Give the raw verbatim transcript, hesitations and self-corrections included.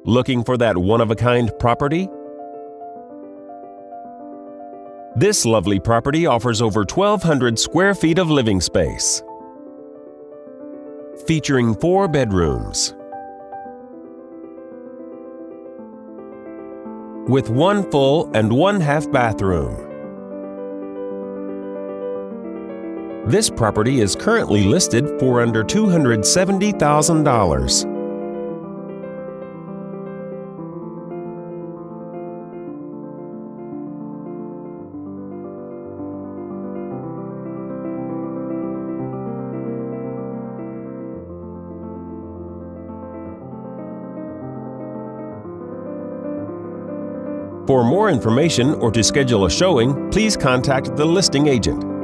Looking for that one-of-a-kind property? This lovely property offers over twelve hundred square feet of living space, featuring four bedrooms, with one full and one half bathroom. This property is currently listed for under two hundred seventy thousand dollars. For more information or to schedule a showing, please contact the listing agent.